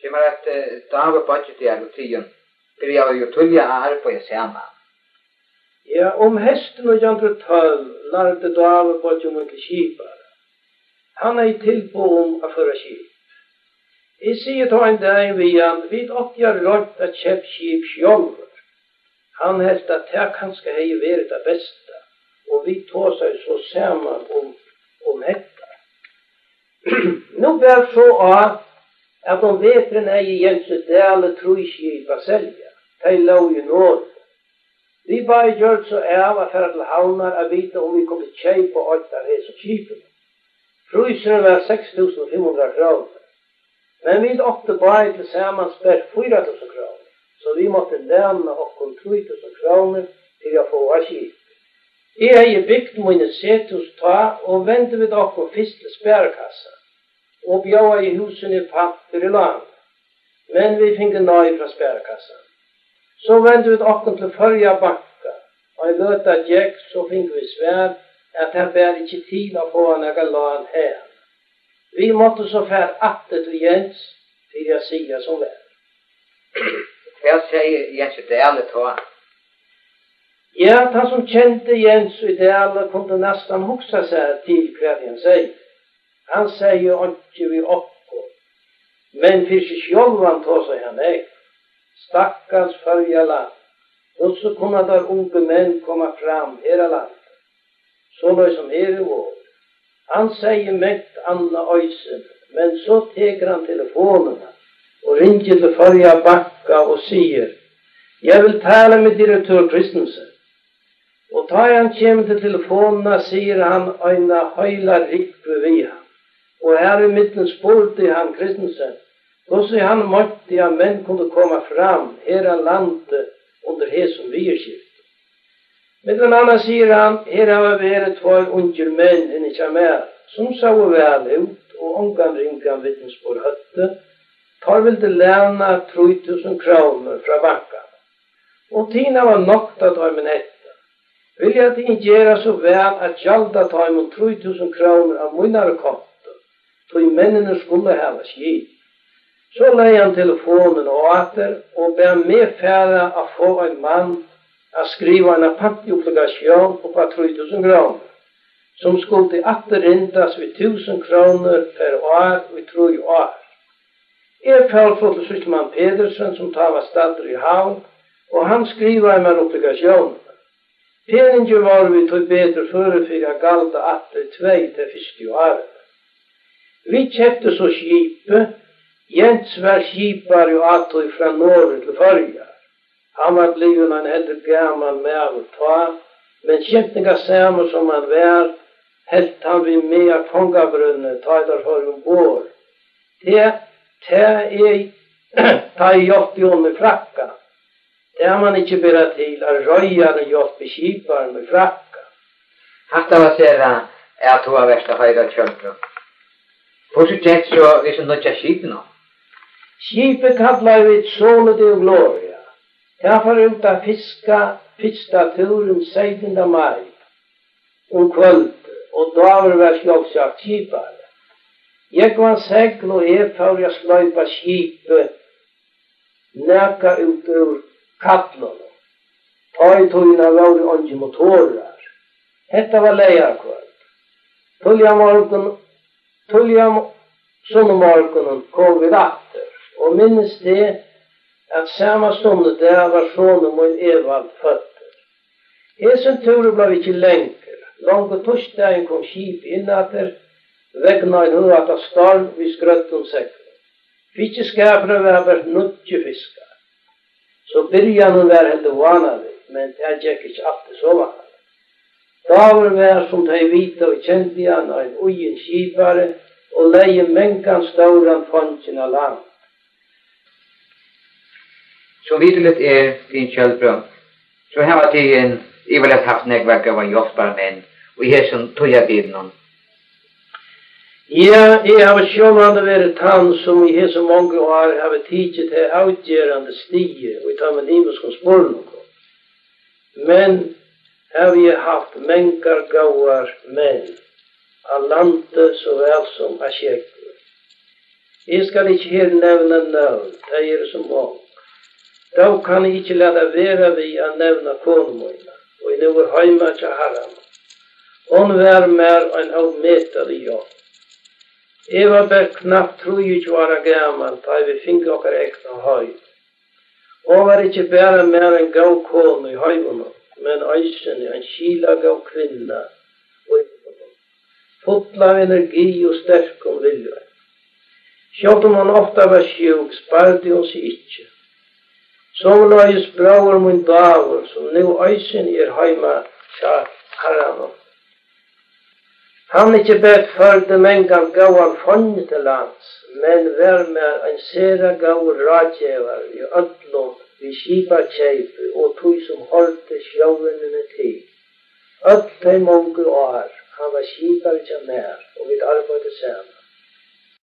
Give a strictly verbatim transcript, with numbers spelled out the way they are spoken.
kommer at David budget i alle tiden. Det er jo tullige arbeid sammen. Ja, om hesten og jantro tøll lærte David budget om ikke skipar. Han er i tilbud om å føre skip. Jeg sier til en dag vi han, vi åttjar rått at kjøp skip sjølver. Han helst at det kanskje hei vært det beste, og vi tog seg så sammen om, om dette. Nå blir så av at om vetren er i Jense dele trojskip å selge, de lå i nåde. Vi bare gjør så av at for til havner å vite om vi kunne kjøpe åtte av hese skipene. Prisen var seks tusen fem hundre kroner. Men vi åtte bare til sammen spør fyra tusen kroner. Så vi måtte lære oss tre tusen kroner til å få av skip. Jeg har bygd mine setus ta og ventet vi oss først til sperrekassa. Og bjøde i husene i papper i land. Men vi fikk nøy fra sperrekassa. Så ventet vi oss til førje bakka. Og i løte av jekk så fikk vi svær at det var ikke tid å få noe land her. Vi måtte så fær atter til Jens til jeg sier som det. Hva sier Jens i Dale til han? Ja, han som kjente Jens i Dale kunne nesten huske seg til hva han sier. Han sier jo ikke vi oppgår. Men for seg selv han tog seg han ei. Stakkars følge land. Og så kunne der unge menn komme fram her i land. Så løy som her i vår. Han sier mekt Anna Øysen, men så teker han telefonene og ringer til Førja Bakka og sier, jeg vil tale med direktør Kristensen. Og da han kommer til telefonene, sier han øyne høyla rikve vi han. Og her i midten spurte han Kristensen, da sier han måtte at menn kunne komme fram her i landet under her som vi er skilt. Men den andre sier han, her har vært två unge menn enn ikke mer, som så vel ut, og omgang ringen vittnesbord høtte, tar vel til lærne tre tusen kroner fra banken. Og tina var nok til å ta med dette. Vil jeg til gjøre så vel at gjalda ta med tre tusen kroner av munnare konto, til mennene skulle ha skip. Så leie han telefonen og atter, og ber med færre å få en mann å skrive en pantiobligasjon på tre tusen kroner, som skulle atterintas ved tusen kroner per år og tre år. Jeg følte for til Sysselmann Pedersen, som tar var stader i havn, og han skriver en med obligasjonen. Peningen var vi tog bedre førefyr av galda atter tvei til første året. Vi kjøpte så skipet. Jens var skipar og attog fra Norge til Førja. Han var blivet en eldre gammal med å ta, men kjentninga samme som han var, helt han vi med av kongabrunnet, ta der for ombord. Det, det er, ta i gjort i under frakka. Det har man ikke bedre til, å røya den gjort i skiparen med frakka. Hatta var sera, er to av verste høyre kjølte. Hvordan kjent så hvis han nødja skipet nå? Skipet kallar vi Solid og Gloria. Jeg får ut av fiska første turen syttende mai om kvöld, og da var det selvsagt skipare. Jeg var segl og jeg får jeg sløypa skipet neka ut ur kattlene. Ta i togene var det ikke motorer. Dette var leierkvöld. Tulja morgen, tulja sånne morgenen kom vi atter, og minnes det at samme stundet der var sånne min Evald føtter. Hesen turen ble ikke lenger. Langt torsdagen kom skip innatter, vegna en høyat av storm vi skrøtt om seklen. Fiskeskapere var bare nødje fiskar. Så byrjan var helt vanlig, men det gikk ikke alltid så vanlig. Daver var som de vita og kjente igjen av en ugen skipare, og leie mengan stauran fonsen av land. Så videlig er din kjølbrønn. Så her var det en, jeg vil ha haft nekverk av hjelpere menn, og jeg som tog jeg bilen. Ja, jeg har sjålande vært han som i hese mange år har tidset til avgjørende stiger, og jeg tar med livet som spør noe. Men har vi haft mengar gauar menn, av landet så vel som av kjekler. Jeg skal ikke her nevne navn, det er så mange. Da kan jeg ikke lade være vi å nevne konemøyene, og jeg nå er hjemme til herren. Hun var mer enn avmeter i jobb. Jeg var bare knapt tjuetre år gammel, da vi fikk okker ekne høy. Hun var ikke bare mer enn gav kone i høyene, men øysen en skila gav kvinne. Full av energi og sterk om vilje. Selv om hun ofte var sjuk, sparte hun seg ikke. Som løys bror min Davor, som nå øysen er hjemme til herren. Han ikke bedt førde mengan gav han fondet til lands, men var med en sere gav rådgjøver i ødlom vi skipa kjeipe og tog som holdt sjøvnene til. Ødle mange år, han var skipar til mer, og vi arbeidde sammen.